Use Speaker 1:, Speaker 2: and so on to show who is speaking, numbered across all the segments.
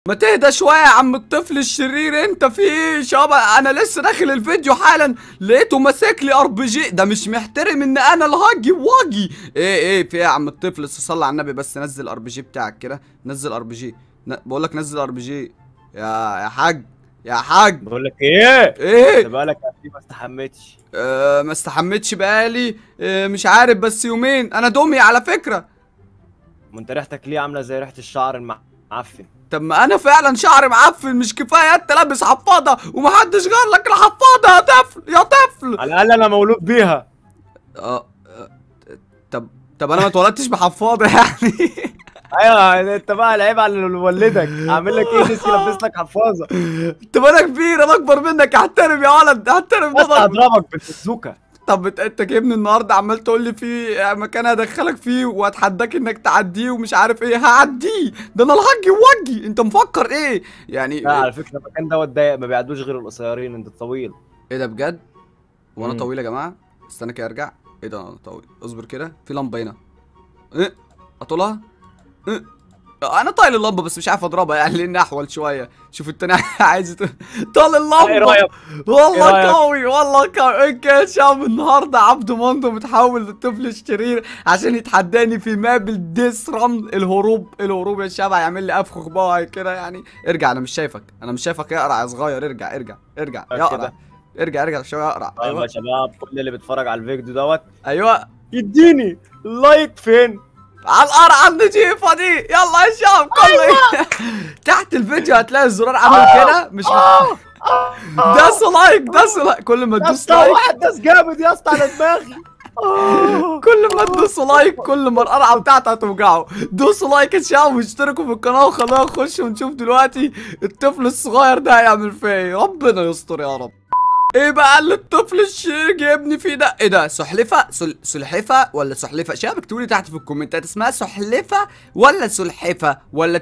Speaker 1: ما تهدى شوية يا عم الطفل الشرير، انت في ايه شباب؟ انا لسه داخل الفيديو حالا لقيته ماسك لي ار بي جي. ده مش محترم ان انا الهاجي واجي. ايه في ايه يا عم الطفل؟ صلي على النبي بس، نزل ار بي جي بتاعك كده، نزل ار بي جي. بقول لك نزل ار بي جي يا حاج، يا حاج.
Speaker 2: بقول لك ايه؟
Speaker 1: ايه؟
Speaker 2: انت بقالك قد ايه ما استحمتش؟
Speaker 1: ما استحمتش بقالي مش عارف، بس يومين. انا دمي على فكرة.
Speaker 2: ما انت ريحتك ليه عامله زي ريحه الشعر المعفن؟
Speaker 1: طب ما انا فعلا شعري معفن، مش كفايه انت لابس حفاضه ومحدش غير لك الحفاضه يا طفل يا طفل؟
Speaker 2: على الاقل انا مولود بيها.
Speaker 1: اه طب انا ما اتولدتش بحفاضه يعني.
Speaker 2: ايوه انت بقى العيب على اللي ولدك، اعمل لك ايه؟ نسي يلبس لك حفاظه.
Speaker 1: طب انا كبير، انا اكبر منك، احترم يا ولد، احترم
Speaker 2: بس
Speaker 1: ده.
Speaker 2: هضربك بالبازوكه.
Speaker 1: طب انت جايبني النهارده عمال تقول لي في مكان هدخلك فيه واتحداك انك تعديه ومش عارف ايه. هعديه، ده انا الهجي وجي. انت مفكر ايه يعني؟
Speaker 2: لا على فكره المكان دوت ضيق، ما بيعدوش غير القصيرين، انت طويل.
Speaker 1: ايه ده بجد؟ وانا
Speaker 2: مم.
Speaker 1: طويل يا جماعه؟ استنى كده ارجع. ايه ده انا طويل؟ اصبر كده، في لمبه هنا. ايه اطولها؟ إيه؟ انا طايل اللمبه بس مش عارف اضربها يعني لان احول شويه. شوف التاني عايز طال اللمبه.
Speaker 2: ايه رايك؟
Speaker 1: والله قوي، والله قوي. ايه كده يا شباب؟ النهارده عبده مندو متحول للطفل الشرير عشان يتحداني في ماب الديس رن. الهروب يا شباب. هيعمل لي افخخ بقى كده يعني. ارجع، انا مش شايفك، انا مش شايفك يا قرع يا صغير. ارجع يا قرع. ارجع شويه يا قرع.
Speaker 2: طيب
Speaker 1: ايوه
Speaker 2: يا شباب، كل اللي بيتفرج على الفيديو دوت
Speaker 1: ايوه،
Speaker 2: يديني لايك فين؟
Speaker 1: على القرعه النجيفه دي. يلا يا شباب كله. تحت الفيديو هتلاقي الزرار عامل كده، مش داس لايك. كل ما تدوس لايك،
Speaker 2: واحد داس جامد يا اسطى على دماغي.
Speaker 1: كل ما تدوسوا لايك كل ما القرعه بتاعته هتوجعه. دوسوا لايك يا شباب واشتركوا في القناه وخلونا نخش ونشوف دلوقتي الطفل الصغير ده هيعمل فيا ايه. ربنا يستر يا رب. ايه بقى اللي الطفل الشرير جايبني فيه ده؟ ايه ده؟ سلحفه؟ سلحفه ولا سلحفه؟ شباب اكتبوا لي تحت في الكومنتات اسمها سلحفه ولا سلحفه ولا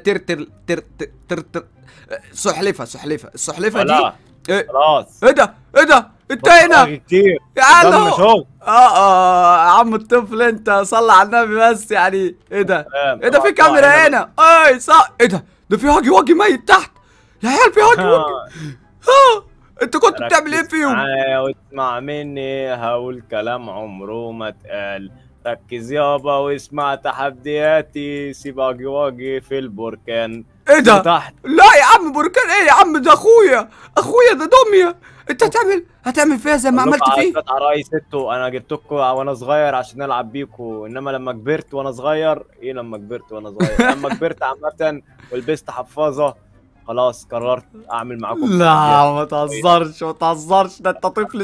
Speaker 1: تر سلحفه. السلحفه دي ايه؟
Speaker 2: خلاص
Speaker 1: ايه ده انت هنا
Speaker 2: كتير
Speaker 1: يا عم؟
Speaker 2: شغل.
Speaker 1: يا عم الطفل انت صلى على النبي بس يعني. ايه ده؟ ايه ده؟ في
Speaker 2: طبعا
Speaker 1: كاميرا هنا. ايه صح؟ ايه ده في هاجي واجي ميت تحت يا عيال، في هاجي واجي. انت كنت بتعمل ايه فيهم؟
Speaker 2: معايا واسمع مني، هقول كلام عمره ما اتقال. ركز يابا واسمع تحدياتي، سيب اجي واجي في البركان.
Speaker 1: ايه ده؟
Speaker 2: تحت.
Speaker 1: لا يا عم بركان ايه يا عم؟ ده اخويا ده دميه. انت هتعمل فيها زي ما عملت فيه؟
Speaker 2: عرايس انتوا، انا جبتكوا وانا صغير عشان العب بيكوا، انما لما كبرت وانا صغير ايه؟ لما كبرت وانا صغير لما كبرت عامه ولبست حفاظه، خلاص قررت اعمل معاكم.
Speaker 1: لا ما تهزرش، ده انت طفل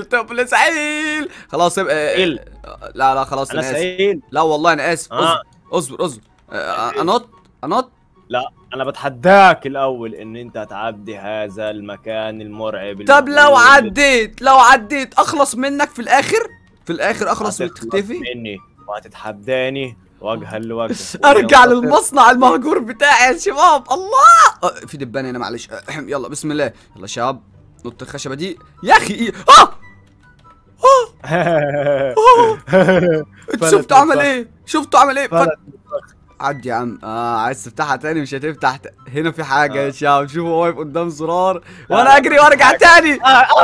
Speaker 1: سعيل. خلاص ابقى
Speaker 2: سعيل؟
Speaker 1: لا خلاص
Speaker 2: انا
Speaker 1: انا اسف.
Speaker 2: سعيل؟
Speaker 1: لا والله انا اسف. اصبر. انط.
Speaker 2: لا انا بتحداك الاول ان انت هتعدي هذا المكان المرعب.
Speaker 1: طب لو عديت اخلص منك في الاخر اخلص من تختفي
Speaker 2: مني وهتتحداني وجها لوجه.
Speaker 1: ارجع للمصنع المهجور بتاعي يا شباب. الله في دبان هنا معلش. يلا بسم الله. يلا يا شباب نط الخشبه دي يا اخي. ايه انت شفتوا عمل ايه؟ عدي يا عم. عايز تفتحها تاني مش هتفتح. هنا في حاجه يا شباب. شوفوا هو واقف قدام زرار وانا اجري وارجع تاني.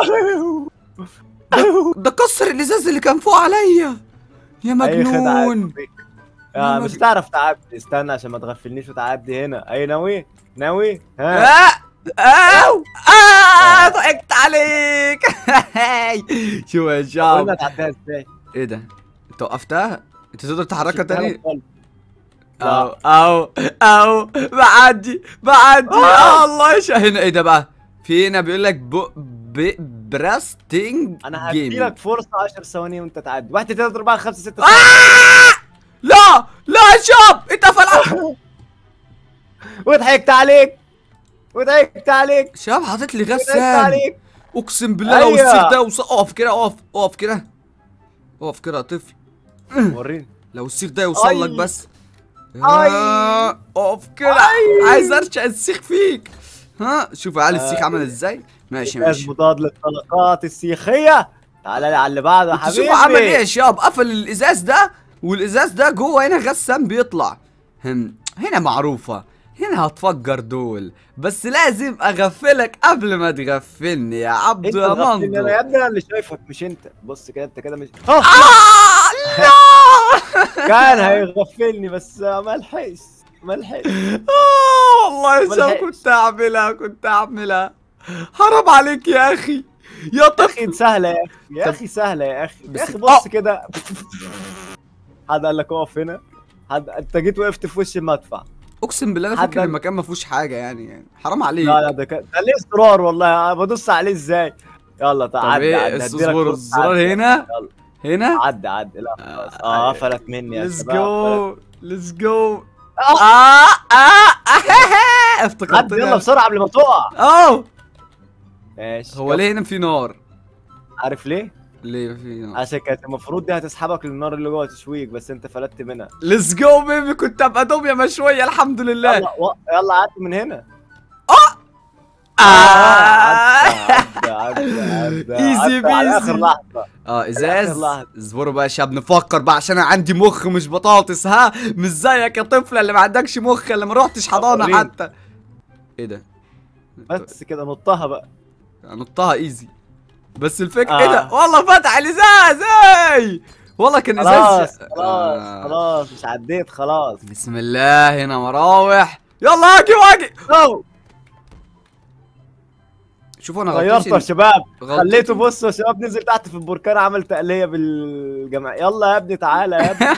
Speaker 1: ده كسر الازاز اللي كان فوق عليا يا مجنون.
Speaker 2: مش هتعرف تعدي. استنى عشان ما تغفلنيش وتعدي هنا. اي ناوي ها؟
Speaker 1: ضحكت عليك. شوف يا شباب
Speaker 2: قلنا تعديها ازاي.
Speaker 1: ايه ده؟ انت وقفتها؟ انت تقدر تحركها تاني؟ او بعدي. الله هنا ايه ده بقى؟ في هنا بيقول لك براستنج.
Speaker 2: انا هديلك فرصه 10 ثواني وانت تعدي. 1 2 3 4 5 6
Speaker 1: لا يا شاب اتقفل.
Speaker 2: وضحكت عليك
Speaker 1: شاب حاطط لي غسان. اقسم بالله لو
Speaker 2: أيوة.
Speaker 1: السيخ ده اقف كده. اقف كده يا طفل.
Speaker 2: وريني.
Speaker 1: لو السيخ ده يوصل لك بس.
Speaker 2: أي.
Speaker 1: اقف كده. عايز ارشق السيخ فيك. شوف يا علي السيخ عمل ازاي. ماشي
Speaker 2: مضاد للطلقات السيخيه. تعالى لي على اللي بعده يا حبيبي.
Speaker 1: شوف عمل ايه يا شباب. قفل الازاز ده والازاز ده جوه هنا غسان بيطلع. هنا معروفه هنا هتفجر دول، بس لازم اغفلك قبل ما تغفلني يا عبدو
Speaker 2: انت
Speaker 1: يا
Speaker 2: غفلني
Speaker 1: مندو.
Speaker 2: انا يا ابني، انا اللي شايفك مش انت. بص كده انت كده مش
Speaker 1: لا
Speaker 2: كان هيغفلني بس ما لحقش. ما لحقش.
Speaker 1: والله
Speaker 2: ما
Speaker 1: شو
Speaker 2: لحقش.
Speaker 1: كنت اعملها. حرام عليك يا اخي يا
Speaker 2: يا
Speaker 1: طفل.
Speaker 2: اخي سهله يا اخي، يا
Speaker 1: طب-
Speaker 2: اخي سهله يا اخي،
Speaker 1: بس-
Speaker 2: يا اخي بص كده. حد قال لك اقف هنا؟ انت جيت وقفت في وش المدفع.
Speaker 1: اقسم بالله انا
Speaker 2: حد
Speaker 1: فاكر
Speaker 2: قال-
Speaker 1: المكان ما فيهوش حاجه يعني حرام عليك.
Speaker 2: لا ده ليه زرار والله، بدوس عليه ازاي؟ يلا
Speaker 1: طب
Speaker 2: تعال
Speaker 1: ايه
Speaker 2: عدي هديلك
Speaker 1: اصبر،
Speaker 2: فرصة
Speaker 1: الزرار
Speaker 2: تعدي.
Speaker 1: هنا
Speaker 2: يلا
Speaker 1: هنا.
Speaker 2: عدي لا خلاص. قفلت مني يا
Speaker 1: ليتس
Speaker 2: شباب. قفلت.
Speaker 1: جو ليتس جو.
Speaker 2: آه.
Speaker 1: افتكرت
Speaker 2: عدي يلا بسرعه قبل ما تقع.
Speaker 1: اوه.
Speaker 2: ماشي.
Speaker 1: هو ليه هنا في نار؟
Speaker 2: عارف ليه؟
Speaker 1: ليه في نار؟
Speaker 2: عشان كانت المفروض دي هتسحبك للنار اللي جوه تشويك، بس انت فلتت منها.
Speaker 1: ليتس جو بيبي، كنت ابقى دميه مشويه الحمد لله.
Speaker 2: يلا عدي من هنا. عدي
Speaker 1: ايزي
Speaker 2: على اخر
Speaker 1: بيزي.
Speaker 2: لحظه.
Speaker 1: ازاز.
Speaker 2: آخر لحظة.
Speaker 1: اصبروا بقى يا شباب نفكر بقى، عشان انا عندي مخ مش بطاطس. ها مش زيك يا طفله اللي ما عندكش مخ، اللي ما روحتش حضانه
Speaker 2: وريني.
Speaker 1: حتى. ايه ده؟
Speaker 2: بس كده نطها بقى.
Speaker 1: نطها ايزي. بس الفكره
Speaker 2: آه.
Speaker 1: ايه ده؟ والله فتح الازاز. اي والله كان
Speaker 2: خلاص
Speaker 1: ازاز.
Speaker 2: خلاص مش عديت خلاص.
Speaker 1: بسم الله هنا مراوح. يلا واجي.
Speaker 2: أوه.
Speaker 1: شوفوا انا
Speaker 2: غيرته يا
Speaker 1: غلطتي.
Speaker 2: شباب.
Speaker 1: غلطتي.
Speaker 2: خليته بص يا شباب نزل تحت في البركان عمل تقليه بالجماعه. يلا يا ابني تعالى يا ابني.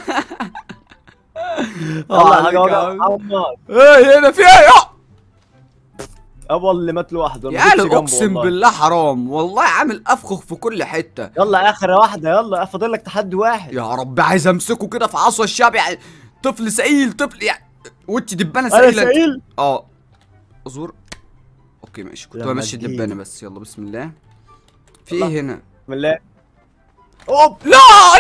Speaker 2: يلا
Speaker 1: عليك
Speaker 2: حاجه
Speaker 1: يا
Speaker 2: وجع
Speaker 1: عم.
Speaker 2: محمد.
Speaker 1: ايه هنا في ايه؟
Speaker 2: ابو اللي مات لوحده
Speaker 1: يا
Speaker 2: ما جيتش
Speaker 1: عيال
Speaker 2: جنبه
Speaker 1: اقسم
Speaker 2: والله.
Speaker 1: بالله حرام، والله عامل افخخ في كل حته.
Speaker 2: يلا اخر واحده، يلا فاضل لك تحدي واحد.
Speaker 1: يا رب عايز امسكه كده في عصا الشعب يعني. طفل سئيل طفل يعني. وانت دبانه
Speaker 2: انا
Speaker 1: سئيله.
Speaker 2: سئيل.
Speaker 1: اصبر. اوكي ماشي، كنت
Speaker 2: لما
Speaker 1: بمشي
Speaker 2: تجيلي.
Speaker 1: الدبانه بس. يلا بسم الله. في
Speaker 2: يلا.
Speaker 1: ايه هنا؟
Speaker 2: بسم الله. اوب
Speaker 1: لا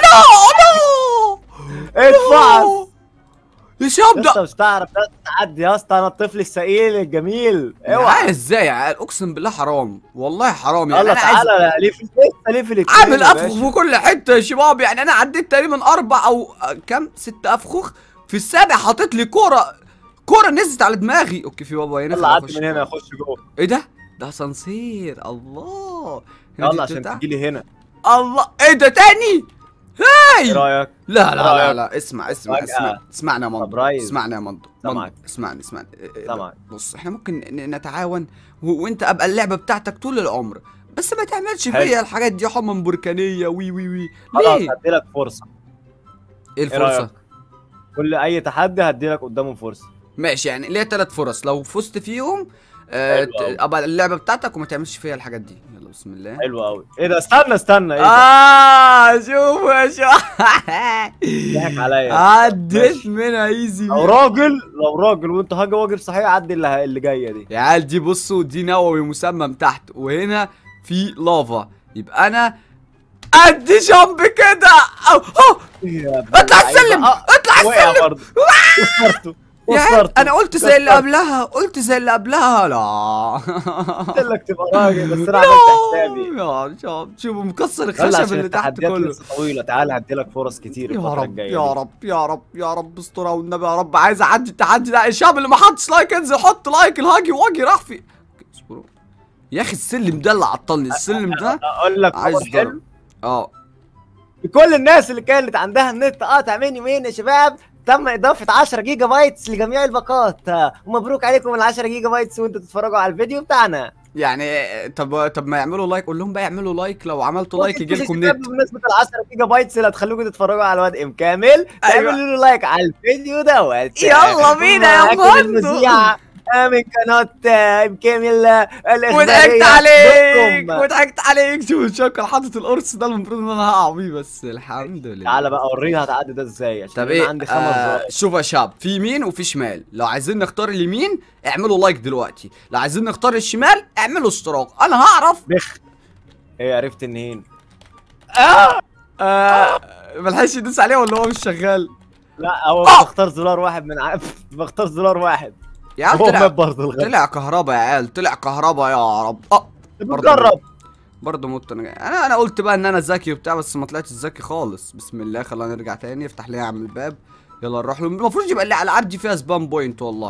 Speaker 2: ادفع.
Speaker 1: يا شباب
Speaker 2: يا
Speaker 1: ده.
Speaker 2: اسطى مش تعرف بس تعدي يا اسطى، انا الطفل السئيل الجميل.
Speaker 1: اوعى
Speaker 2: اوعى.
Speaker 1: ازاي يا عيال؟ اقسم بالله حرام، والله حرام يعني.
Speaker 2: يلا
Speaker 1: انا عايز
Speaker 2: تعالى ليه في لسه ليه في الاتنين
Speaker 1: عامل
Speaker 2: يا
Speaker 1: افخخ
Speaker 2: باشا؟
Speaker 1: في كل حته يا شباب يعني. انا عديت تقريبا 4 او كام 6 افخخ. في السابع حاطط لي كوره نزلت على دماغي. اوكي في بابا هنا.
Speaker 2: يلا
Speaker 1: خليني
Speaker 2: عدي
Speaker 1: أخش
Speaker 2: من هنا
Speaker 1: جوه.
Speaker 2: اخش جوه.
Speaker 1: ايه ده اسانسير. الله. هنا دي
Speaker 2: يلا عشان
Speaker 1: بتفتح.
Speaker 2: تجيلي هنا.
Speaker 1: الله ايه ده تاني؟
Speaker 2: ايه رايك؟
Speaker 1: لا اسمع
Speaker 2: فجأة.
Speaker 1: اسمعنا يا مندو.
Speaker 2: سبرايز.
Speaker 1: اسمعني يا مندو.
Speaker 2: سامعك.
Speaker 1: اسمعني
Speaker 2: سامعك.
Speaker 1: بص احنا ممكن نتعاون وانت ابقى اللعبه بتاعتك طول العمر، بس ما تعملش
Speaker 2: حلو.
Speaker 1: فيا الحاجات دي حمم بركانيه وي
Speaker 2: خلاص
Speaker 1: ليه؟
Speaker 2: هديلك فرصه.
Speaker 1: ايه الفرصه؟
Speaker 2: رأيك؟ كل اي تحدي هديلك قدامه فرصه.
Speaker 1: ماشي يعني ليا 3 فرص، لو فزت فيهم
Speaker 2: حلو أوي.
Speaker 1: ابقى اللعبه بتاعتك وما تعملش فيا الحاجات دي. يلا بسم الله.
Speaker 2: حلو قوي. ايه ده استنى ايه ده؟
Speaker 1: شوفوا يا
Speaker 2: ضحك عليا.
Speaker 1: عديت
Speaker 2: ماشي.
Speaker 1: منها ايزي.
Speaker 2: لو راجل وانت حاجه واجب صحيح عدي اللي جايه دي.
Speaker 1: يا عيال دي بصوا، دي نووي مسمم تحت، وهنا في لافا، يبقى انا ادي جنب كده. اطلع السلم اطلع
Speaker 2: وقع
Speaker 1: السلم.
Speaker 2: برضه. وصرته
Speaker 1: يا عيال
Speaker 2: وصرته.
Speaker 1: انا قلت زي اللي قبلها، لا
Speaker 2: قلت لك تبقى راجل بس انا عملت حسابي.
Speaker 1: يا شباب شوفوا مكسر
Speaker 2: يلا
Speaker 1: الخشب
Speaker 2: عشان
Speaker 1: اللي تحت
Speaker 2: التحديات
Speaker 1: كله.
Speaker 2: لسه طويله، تعال هديلك فرص كتير
Speaker 1: يا
Speaker 2: الفتره
Speaker 1: رب
Speaker 2: الجايه
Speaker 1: يا
Speaker 2: دي.
Speaker 1: رب يا رب يا رب استرها والنبي يا رب. عايز اعدي التحدي ده. الشاب اللي ما حطش لايك انزل حط لايك. الهاجي واجي راح في. اصبروا يا اخي، السلم ده اللي عطلني. السلم ده
Speaker 2: اقول لك
Speaker 1: عايز
Speaker 2: خبر حلو
Speaker 1: ضرب.
Speaker 2: لكل الناس اللي كانت عندها النت قاطع من يومين يا شباب، تم اضافه 10 جيجا بايتس لجميع الباقات. ومبروك عليكم ال 10 جيجا بايتس وانتوا تتفرجوا على الفيديو بتاعنا.
Speaker 1: يعني طب ما يعملوا لايك. قول لهم بقى يعملوا لايك، لو عملتوا لايك يجي لكم نت.
Speaker 2: بمناسبه ال 10 جيجا بايتس اللي هتخلوكم تتفرجوا على الواد ام كامل، تعملوا له لايك على الفيديو دوت.
Speaker 1: يلا بينا يا
Speaker 2: معاكم
Speaker 1: مندو.
Speaker 2: المذيع من قناه ام كامل
Speaker 1: وضحكت عليك
Speaker 2: دوت كوم.
Speaker 1: وضحكت عليك. شوف الشوكه حاطط القرص ده، المفروض ان انا هقع بيه بس الحمد لله.
Speaker 2: تعالى بقى اوريها هتعدي ده ازاي عشان
Speaker 1: طب
Speaker 2: انا
Speaker 1: ايه
Speaker 2: عندي 5 دقايق.
Speaker 1: شوف يا شباب، في يمين وفي شمال. لو عايزين نختار اليمين اعملوا لايك دلوقتي، لو عايزين نختار الشمال اعملوا اشتراك. انا هعرف.
Speaker 2: بخ. ايه عرفت منين؟
Speaker 1: ملحقش يدوس عليه ولا هو مش شغال؟
Speaker 2: لا هو بختار زرار واحد من بختار زرار واحد.
Speaker 1: يا عم
Speaker 2: هو
Speaker 1: طلع
Speaker 2: مات برضه الغد.
Speaker 1: طلع كهربا يا عيال، طلع كهربا يا رب.
Speaker 2: بتجرب.
Speaker 1: برضه مت انا قلت بقى ان انا ذكي وبتاع، بس ما طلعتش ذكي خالص. بسم الله خلينا نرجع تاني. افتح لي اعمل الباب. يلا نروح له. المفروض يبقى اللي على العاب دي فيها سبام بوينت والله.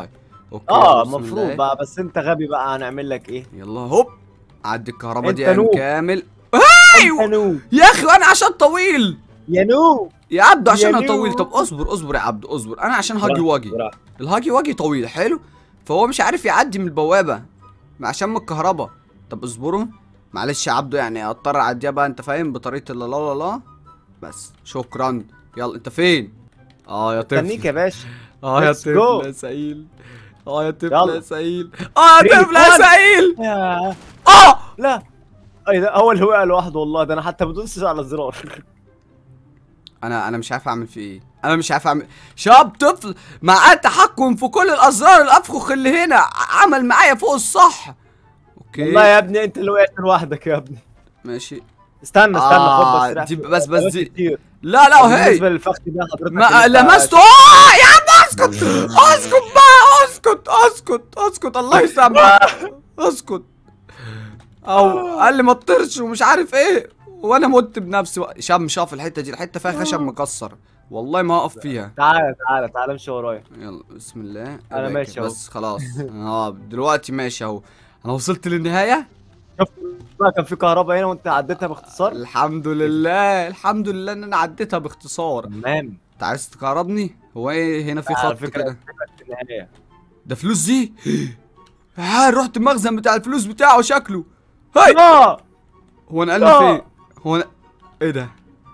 Speaker 1: اوكي بسم
Speaker 2: المفروض
Speaker 1: الله.
Speaker 2: بقى، بس انت غبي بقى، هنعمل لك ايه؟
Speaker 1: يلا هوب، عدي الكهرباء
Speaker 2: انت
Speaker 1: دي يعني
Speaker 2: نوب.
Speaker 1: كامل.
Speaker 2: انت نوب
Speaker 1: يا اخي انا عشان طويل
Speaker 2: يا نوب.
Speaker 1: يا عبدو، عشان
Speaker 2: يا
Speaker 1: انا طويل.
Speaker 2: نيو.
Speaker 1: طب اصبر اصبر يا عبدو اصبر، انا عشان هاجي
Speaker 2: براحتك،
Speaker 1: واجي.
Speaker 2: براحتك.
Speaker 1: الهاجي واجي طويل حلو، فهو مش عارف يعدي من البوابه عشان من الكهرباء. طب اصبروا معلش يا عبدو، يعني اضطر اعديها بقى انت فاهم بطريقه لا لا لا لا. بس شكرا. يلا انت فين؟ يا
Speaker 2: استنيك
Speaker 1: طفل.
Speaker 2: يا باشا.
Speaker 1: يا
Speaker 2: Let's
Speaker 1: طفل
Speaker 2: go.
Speaker 1: يا سعيل. يا طفل
Speaker 2: يلا.
Speaker 1: يا سعيل. يا
Speaker 2: Three,
Speaker 1: طفل يا
Speaker 2: one.
Speaker 1: سعيل.
Speaker 2: ياه.
Speaker 1: اه
Speaker 2: لا، ايه ده؟ هو اللي وقع لوحده والله، ده انا حتى بدوس على الزرار.
Speaker 1: انا مش عارف اعمل فيه ايه، انا مش عارف اعمل. شاب طفل معاه تحكم في كل الازرار الافخخ اللي هنا، عمل معايا فوق الصح. اوكي
Speaker 2: والله يا ابني انت اللي وقعت لوحدك يا ابني.
Speaker 1: ماشي.
Speaker 2: استنى خد بس
Speaker 1: دي بس دي.
Speaker 2: كتير.
Speaker 1: لا لا
Speaker 2: بالنسبه
Speaker 1: هي
Speaker 2: للفخ ده حضرتك
Speaker 1: ما
Speaker 2: اللي
Speaker 1: لمسته. يا عم اسكت اسكت بقى، اسكت اسكت اسكت الله يسامحك. اسكت. او قال لي ما تطيرش ومش عارف ايه، وانا مت بنفسي بقى. شاب مش هقف في الحته دي، الحته فيها خشب مكسر، والله ما هقف فيها.
Speaker 2: تعالى تعالى تعالى امشي ورايا.
Speaker 1: يلا بسم الله.
Speaker 2: أنا ماشي أهو.
Speaker 1: بس خلاص. دلوقتي ماشي اهو، انا وصلت للنهايه.
Speaker 2: شفت بقى كان في كهرباء هنا وانت عديتها باختصار.
Speaker 1: الحمد لله الحمد لله ان انا عديتها باختصار.
Speaker 2: تمام.
Speaker 1: انت عايز تكهربني؟ هو ايه هنا في
Speaker 2: على
Speaker 1: خط
Speaker 2: فكرة
Speaker 1: كده؟
Speaker 2: في النهاية.
Speaker 1: ده فلوس دي. رحت المخزن بتاع الفلوس بتاعه شكله. هاي
Speaker 2: لا
Speaker 1: هو نقلني
Speaker 2: لا.
Speaker 1: فين؟ هو ايه ده؟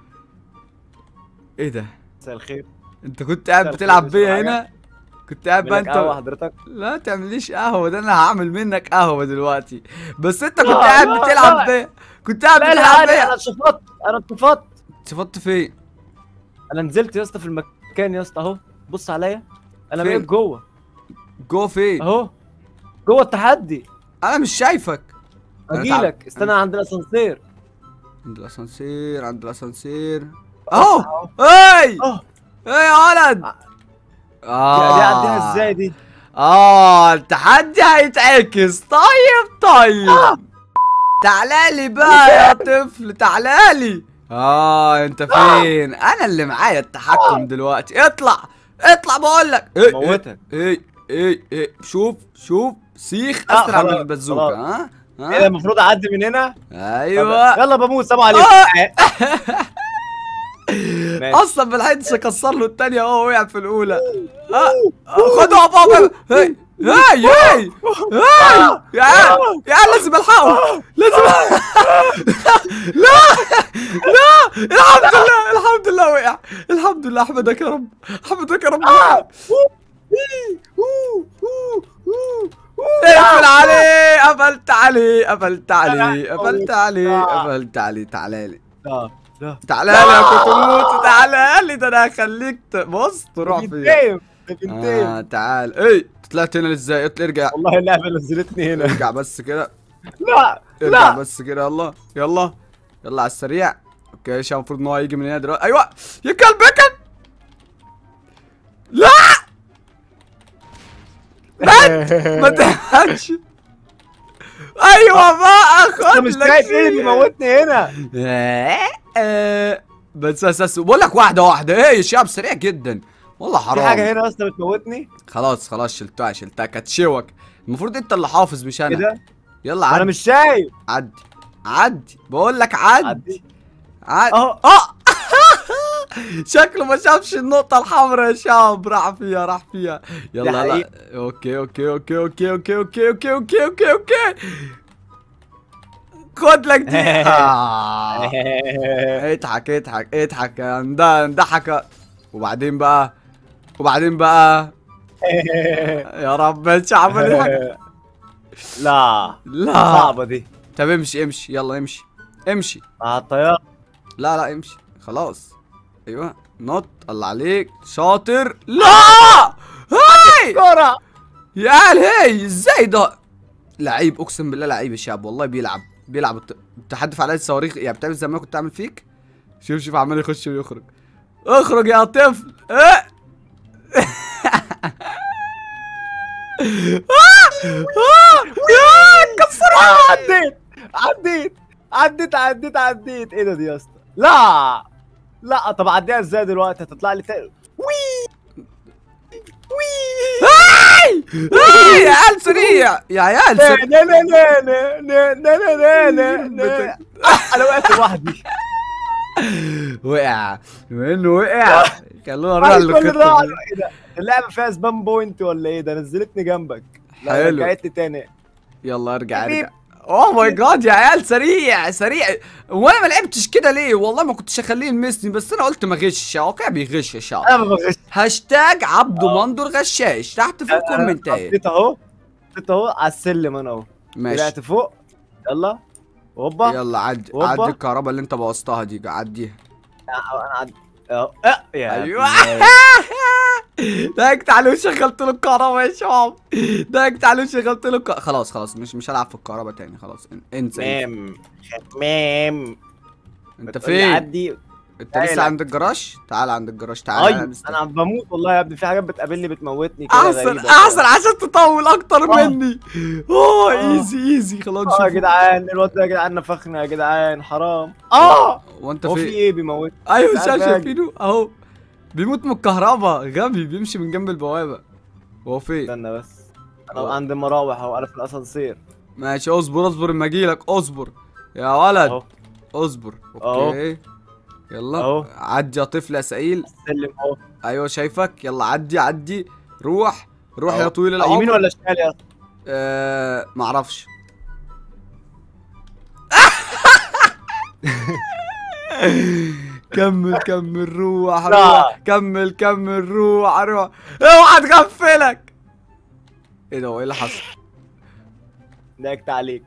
Speaker 1: ايه ده؟
Speaker 2: مساء الخير.
Speaker 1: انت كنت قاعد
Speaker 2: مساء
Speaker 1: بتلعب
Speaker 2: الخير،
Speaker 1: بيا
Speaker 2: اسمع
Speaker 1: هنا؟ كنت قاعد بقى
Speaker 2: منك قهوة
Speaker 1: انت؟
Speaker 2: حضرتك؟
Speaker 1: لا تعمليش قهوة، ده انا هعمل منك قهوة دلوقتي. بس انت كنت
Speaker 2: لا،
Speaker 1: قاعد
Speaker 2: لا،
Speaker 1: بتلعب
Speaker 2: لا.
Speaker 1: بيا، كنت قاعد
Speaker 2: لا
Speaker 1: بتلعب
Speaker 2: لا، انا
Speaker 1: بيا.
Speaker 2: اتشفطت، انا اتشفطت.
Speaker 1: اتشفطت فين؟
Speaker 2: انا نزلت يا اسطى في المكان يا اسطى اهو، بص عليا. انا
Speaker 1: فين؟
Speaker 2: بقيت جوه
Speaker 1: جوه فين؟
Speaker 2: اهو، جوه التحدي.
Speaker 1: انا مش شايفك. أنا
Speaker 2: اجيلك، استنى عند الاسانسير.
Speaker 1: عند الاسانسير عند الاسانسير اهو. اي
Speaker 2: اهو.
Speaker 1: اي يا ولد.
Speaker 2: دي عديها ازاي دي؟
Speaker 1: التحدي هيتعكس. طيب طيب تعالالي بقى يا طفل تعالالي. انت فين؟ انا اللي معايا التحكم دلوقتي. اطلع اطلع بقول لك.
Speaker 2: موتك.
Speaker 1: ايه شوف شوف سيخ اسرع من
Speaker 2: خلاص،
Speaker 1: البازوكا.
Speaker 2: خلاص.
Speaker 1: ها
Speaker 2: ايه ده، المفروض اعدي من هنا؟
Speaker 1: ايوه.
Speaker 2: يلا بموت، سلام عليكم. ماشي.
Speaker 1: اصلا ما لحقتش اكسر له الثانيه وهو وقع في الاولى. خدوا بابا. هي هي هي يا عيال يا عيال لازم الحقه لازم. لا لا الحمد لله الحمد لله وقع. الحمد لله احمدك يا رب احمدك يا رب. اقفل عليه قفلت عليه قفلت عليه قفلت عليه قفلت عليه. تعالى لي
Speaker 2: لا
Speaker 1: تعالى لي يا كتموت تعالى لي، ده انا هخليك بص تروح فين.
Speaker 2: بنتين.
Speaker 1: تعال. ايه طلعت هنا ازاي؟ ارجع
Speaker 2: والله اللعبه نزلتني هنا.
Speaker 1: ارجع بس كده.
Speaker 2: لا
Speaker 1: ارجع
Speaker 2: لا.
Speaker 1: بس كده. يلا يلا يلا على السريع. اوكي ايش المفروض ان هو يجي من هنا دلوقتي. ايوه يا كلب بكت. لا ما تهنش. ايوه بقى خد
Speaker 2: انت مش شايف ايه اللي موتني هنا؟
Speaker 1: بس بقول لك واحده واحده. ايه يا شباب سريع جدا والله
Speaker 2: في
Speaker 1: حرام.
Speaker 2: حاجه هنا اصلا بتموتني.
Speaker 1: خلاص خلاص شلتها كانت شوك. المفروض انت اللي حافظ مش انا.
Speaker 2: كده
Speaker 1: يلا
Speaker 2: انا
Speaker 1: عدي
Speaker 2: مش شايف.
Speaker 1: عدي عدي بقول لك عدي
Speaker 2: عدي
Speaker 1: عدي.
Speaker 2: اهو.
Speaker 1: شكله ما شافش النقطة الحمراء يا شاب. راح فيها راح فيها. يلا
Speaker 2: ده
Speaker 1: لا
Speaker 2: حقيقي.
Speaker 1: اوكي اوكي اوكي اوكي اوكي اوكي اوكي اوكي اوكي اوكي خد لك دي. اضحك اضحك اضحك انضحك. وبعدين بقى يا رب مش عمل حاجة.
Speaker 2: لا
Speaker 1: لا
Speaker 2: صعبه دي.
Speaker 1: طب امشي امشي يلا امشي امشي.
Speaker 2: الطياره.
Speaker 1: لا لا امشي خلاص. ايوه نط الله عليك شاطر. لا هاي
Speaker 2: كرة.
Speaker 1: يا عيال هي ازاي ده لعيب اقسم بالله لعيب الشعب والله بيلعب بتحدف عليا الصواريخ يعني بتعمل زي ما كنت اعمل فيك. شوف شوف عمال يخش ويخرج. اخرج يا طفل. كسرها.
Speaker 2: عديت ايه ده دي يا اسطى؟ لا لا، طب اعديها ازاي دلوقتي؟ هتطلع لي تاني. وي
Speaker 1: يا عيال سريع يا عيال
Speaker 2: لا
Speaker 1: سريع.
Speaker 2: لا لا لا لا لا لا لا لا. انا وقعت لوحدي.
Speaker 1: وقع بما انه وقع خلونا نروح
Speaker 2: عايز كل
Speaker 1: للخطة
Speaker 2: ده.
Speaker 1: دي.
Speaker 2: ايه ده؟ اللعبه فيها سبام بوينت ولا ايه ده؟ نزلتني جنبك. لا
Speaker 1: حلو.
Speaker 2: رجعت لي تاني.
Speaker 1: يلا ارجع
Speaker 2: بيب.
Speaker 1: ارجع. اوه ماي جاد يا عيال سريع سريع. وانا ما لعبتش كده ليه؟ والله ما كنتش اخليه يلمسني، بس انا قلت ما غش. هو كده بيغش يا شعب.
Speaker 2: انا ما بغش.
Speaker 1: هاشتاج عبده مندور غشاش تحت في الكومنتات.
Speaker 2: حطيت اهو. حطيت اهو على السلم انا اهو.
Speaker 1: ماشي
Speaker 2: طلعت فوق. يلا. هوبا.
Speaker 1: يلا عدي
Speaker 2: هوبا.
Speaker 1: عدي الكهرباء اللي انت بوظتها دي، عديها.
Speaker 2: انا عد. اهو يا
Speaker 1: ايوه
Speaker 2: ابني.
Speaker 1: ضحكت عليه وشغلت له الكهرباء يا شباب. ضحكت عليه وشغلت له خلاص خلاص مش هلعب في الكهرباء تاني خلاص. انسى.
Speaker 2: مام مام.
Speaker 1: انت
Speaker 2: بتقول لي
Speaker 1: فين؟
Speaker 2: عدي.
Speaker 1: انت لسه
Speaker 2: تعالى.
Speaker 1: عند الجراج؟ تعال عند الجراج تعال.
Speaker 2: اي انا بموت والله يا ابني، في حاجات بتقابلني بتموتني كده
Speaker 1: احسن
Speaker 2: غريبة
Speaker 1: احسن
Speaker 2: كده.
Speaker 1: عشان تطول اكتر مني. اوه
Speaker 2: آه.
Speaker 1: ايزي ايزي خلاص
Speaker 2: يا
Speaker 1: نشوف.
Speaker 2: جدعان الواد ده يا جدعان نفخنا يا جدعان حرام.
Speaker 1: وانت
Speaker 2: هو في
Speaker 1: فين؟
Speaker 2: ايه بيموت؟
Speaker 1: ايوه
Speaker 2: تعال باجي.
Speaker 1: شايفينه اهو. بيموت من الكهرباء غبي، بيمشي من جنب البوابه. هو فين؟
Speaker 2: استنى بس.
Speaker 1: هو-
Speaker 2: انا عند المراوح اهو، انا في الاسانسير.
Speaker 1: ماشي اصبر اصبر اما اجيلك اصبر يا ولد.
Speaker 2: اهو
Speaker 1: اصبر
Speaker 2: أهو.
Speaker 1: اوكي. يلا
Speaker 2: أهو.
Speaker 1: عدي يا طفل يا سئيل.
Speaker 2: السلم اهو.
Speaker 1: ايوه شايفك. يلا عدي عدي. روح روح
Speaker 2: أهو.
Speaker 1: يا طويل العمر.
Speaker 2: يمين ولا شمال يا اسطى؟
Speaker 1: معرفش. كمل كمل روح
Speaker 2: لا.
Speaker 1: روح كمل كمل روح روح. اوعى تغفلك. ايه ده؟ هو ايه اللي حصل؟
Speaker 2: ضحكت عليك.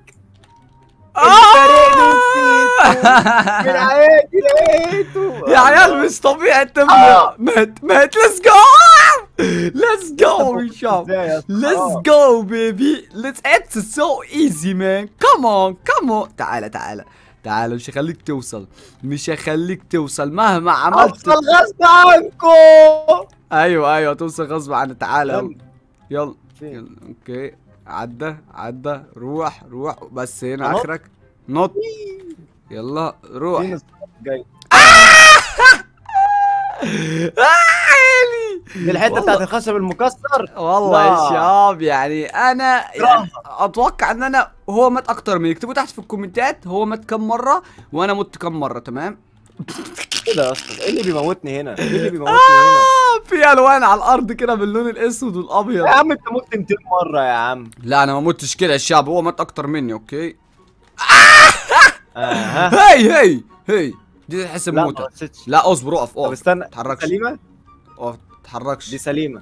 Speaker 1: آه!
Speaker 2: من عادي لقيته.
Speaker 1: يا عيال مش طبيعي الطفل. مات مات. ليتس جو ليتس جو يا شباب.
Speaker 2: ازاي يا اسطى؟
Speaker 1: Let's go baby. It's so easy man. Come on come on. تعالى تعالى تعالى. مش هخليك توصل. مش هخليك توصل مهما عملت.
Speaker 2: اوصل غصب عنكم.
Speaker 1: ايوه ايوه توصل غصب عنك. تعالى يلا
Speaker 2: يلا.
Speaker 1: يلا
Speaker 2: فين؟
Speaker 1: يلا. اوكي عدى عدى. روح روح بس هنا
Speaker 2: أنط.
Speaker 1: اخرك. نط. يلا روح.
Speaker 2: فين الصوت جاي؟
Speaker 1: عيني.
Speaker 2: دي الحته بتاعت الخشب المكسر.
Speaker 1: والله يا
Speaker 2: لا.
Speaker 1: شباب يعني انا يعني اتوقع ان انا هو مات اكتر مني. اكتبوا تحت في الكومنتات هو مات كم مره وانا مت كم مره. تمام.
Speaker 2: ايه ده اصلا؟ ايه اللي بيموتني هنا؟ ايه اللي بيموتني هنا؟
Speaker 1: في الوان على الارض كده باللون الاسود والابيض.
Speaker 2: يا عم انت مت 200 مره يا عم.
Speaker 1: لا انا ما متش كده يا شباب. هو مات اكتر مني. اوكي.
Speaker 2: اها.
Speaker 1: هي هي دي تحسب
Speaker 2: لا ما
Speaker 1: موتة.
Speaker 2: غشتش.
Speaker 1: لا اصبر اقف
Speaker 2: طب
Speaker 1: اقف.
Speaker 2: استنى.
Speaker 1: تتحركش.
Speaker 2: سليمه؟
Speaker 1: اقف تتحركش.
Speaker 2: دي سليمه.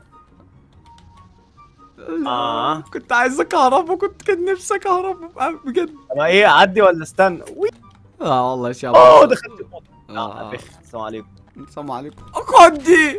Speaker 1: كنت عايز اكهربه. كان نفسي اكهربه بجد.
Speaker 2: طب ايه اعدي ولا استنى؟
Speaker 1: والله يا شباب.
Speaker 2: دخلت الموت. السلام عليكم.
Speaker 1: السلام عليكم. خد دي.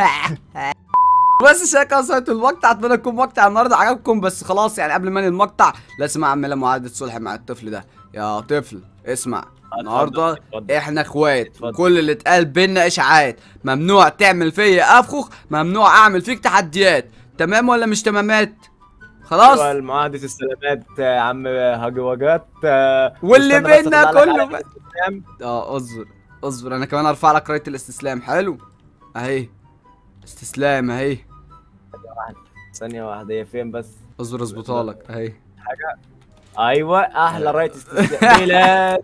Speaker 1: بس شكرا وصلت الوقت. اتمنى يكون مقطع النهارده عجبكم. بس خلاص يعني قبل ما انهي المقطع لازم اعمل معاهده صلح مع الطفل ده. يا طفل اسمع. النهارده احنا اخوات. وكل اللي اتقال بينا اشاعات. ممنوع تعمل فيا افخخ. ممنوع اعمل فيك تحديات. تمام ولا مش تمامات؟ خلاص.
Speaker 2: معاهدة السلامات يا عم هجوجات.
Speaker 1: واللي
Speaker 2: استنى بس
Speaker 1: بينا
Speaker 2: أطلع لك
Speaker 1: كله
Speaker 2: على الاستسلام.
Speaker 1: اصبر اصبر. انا كمان ارفع لك رايه الاستسلام. حلو اهي. استسلام اهي.
Speaker 2: ثانية واحدة هي فين بس؟
Speaker 1: اصبر اظبطها لك اهي.
Speaker 2: ايوه احلى راية استسلام. ميلادي.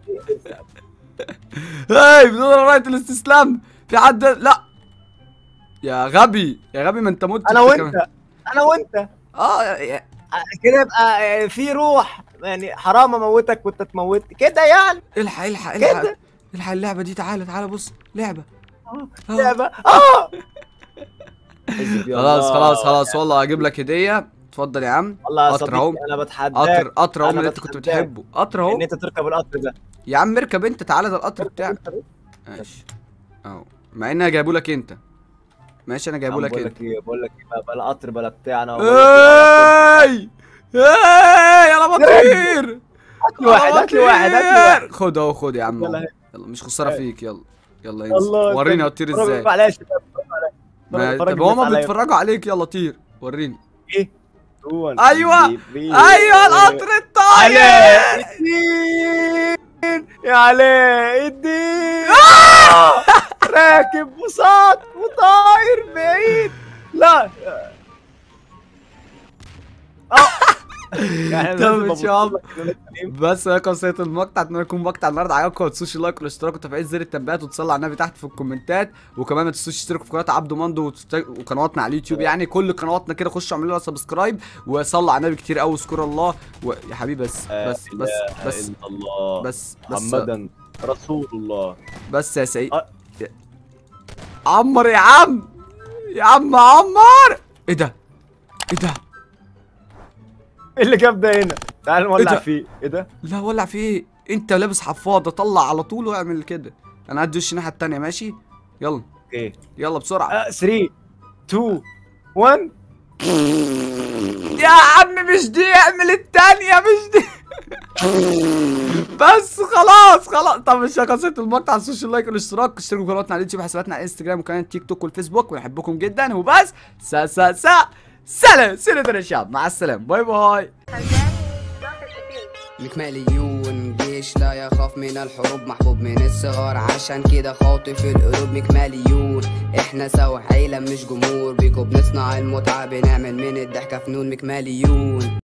Speaker 1: هاي بدون رايه الاستسلام. في حد؟ لا يا غبي يا غبي. ما انت مت.
Speaker 2: انا
Speaker 1: أنت
Speaker 2: وانت.
Speaker 1: كمان.
Speaker 2: انا وانت. كده يبقى في روح يعني. حرام اموتك وانت تموتني كده يعني.
Speaker 1: الحق الحق
Speaker 2: كده.
Speaker 1: الحق الحق اللعبه دي. تعالى تعالى بص لعبه.
Speaker 2: لعبة.
Speaker 1: خلاص خلاص خلاص. والله هجيب لك هديه. اتفضل يا عم.
Speaker 2: والله يا
Speaker 1: قطر اهو.
Speaker 2: صديقي انا بتحداك.
Speaker 1: قطر اهو من
Speaker 2: أنا
Speaker 1: اللي انت كنت
Speaker 2: بتحداك
Speaker 1: بتحبه. قطر اهو.
Speaker 2: ان انت تركب القطر ده.
Speaker 1: يا عم اركب انت. تعالى ده القطر بتاعك. ماشي اهو. مع ان انا جايبه لك انت. ماشي انا جايبه لك انت.
Speaker 2: بقول لك ايه بلا قطر بلا بتاع. انا
Speaker 1: اي اي انا بطير.
Speaker 2: هات لي واحد هات لي واحد هات لي واحد.
Speaker 1: خد اهو خد يا عم.
Speaker 2: يلا هي.
Speaker 1: يلا مش خساره فيك. يلا يلا
Speaker 2: الله
Speaker 1: انزل. وريني هتطير ازاي.
Speaker 2: اتفرجوا عليا يا شباب. اتفرجوا عليا.
Speaker 1: طب هما بيتفرجوا عليك. يلا طير وريني.
Speaker 2: ايه؟
Speaker 1: ايوه ايوه القطر الطاير.
Speaker 2: الدين يا علاء الدين. راكب بساط وطاير بعيد. لا يعني
Speaker 1: طب
Speaker 2: لازم
Speaker 1: ان شاء الله.
Speaker 2: أبص لك كده.
Speaker 1: بس هي قصه المقطع، اتمنى يكون مقطع النهارده عجبكم. ما تنسوش اللايك والاشتراك وتفعيل زر التنبيهات وتصلوا على النبي تحت في الكومنتات. وكمان ما تنسوش تشتركوا في قناه عبده مندو وقنواتنا على اليوتيوب، يعني كل قنواتنا كده خشوا اعملوا لها سبسكرايب وصلوا على النبي كتير قوي واذكروا الله يا حبيبي. بس
Speaker 2: إلا الله
Speaker 1: بس
Speaker 2: محمدا رسول الله.
Speaker 1: بس يا سيد
Speaker 2: أه.
Speaker 1: عمر يا عم، يا عم عمر. ايه ده؟ ايه ده؟
Speaker 2: ايه اللي جاب ده هنا؟ تعال
Speaker 1: إيه
Speaker 2: نولع
Speaker 1: ده؟
Speaker 2: فيه. ايه ده؟
Speaker 1: لا ولع في ايه؟ انت لابس حفاضه، طلع على طول واعمل كده. انا هدي وش الناحيه التانيه ماشي؟ يلا
Speaker 2: اوكي.
Speaker 1: يلا بسرعه.
Speaker 2: 3 2 1.
Speaker 1: يا عم مش دي، اعمل التانيه مش دي. بس خلاص. طب مش قصيت المقطع على السوشيال لايك والاشتراك، اشتركوا في قناتنا على اليوتيوب، حساباتنا على الانستجرام وكمان التيك توك والفيسبوك، ونحبكم جدا وبس. سلام يا شباب، مع السلامه، باي باي.
Speaker 3: مكماليون جيش لا يخاف من الحروب، محبوب من الصغار عشان كده خاطف القلوب. مكماليون احنا سوا عيلة مش جمهور، بيكو بنصنع المتعة، بنعمل من الضحكة فنون. مكماليون.